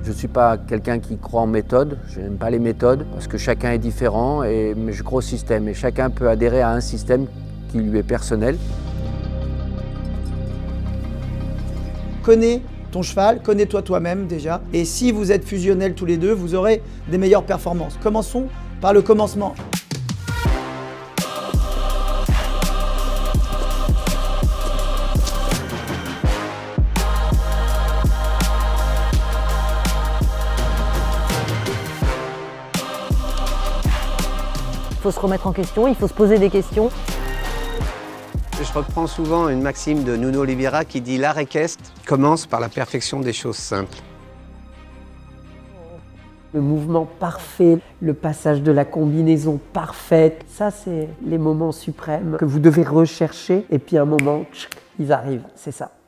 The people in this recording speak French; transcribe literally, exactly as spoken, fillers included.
Je ne suis pas quelqu'un qui croit en méthode, je n'aime pas les méthodes parce que chacun est différent, et, mais je crois au système et chacun peut adhérer à un système qui lui est personnel. Connais ton cheval, connais-toi toi-même déjà, et si vous êtes fusionnels tous les deux, vous aurez des meilleures performances. Commençons par le commencement. Il faut se remettre en question, il faut se poser des questions. Je reprends souvent une maxime de Nuno Oliveira qui dit « L'art équestre commence par la perfection des choses simples ». Le mouvement parfait, le passage de la combinaison parfaite, ça c'est les moments suprêmes que vous devez rechercher et puis à un moment, tchic, ils arrivent, c'est ça.